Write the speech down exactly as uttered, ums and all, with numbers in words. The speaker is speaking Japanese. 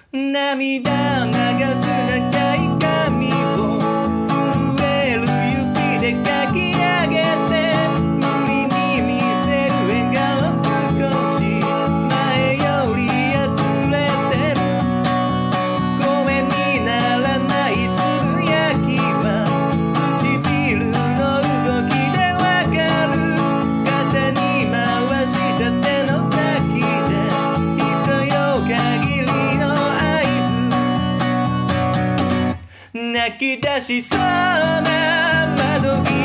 涙流す長い髪を震える指でかき上げて無理に見せる笑顔少し前よりやつれてる声にならないつぶやきは唇の動きでわかる肩に回した手の先で人よ限りの泣き出しそうな窓際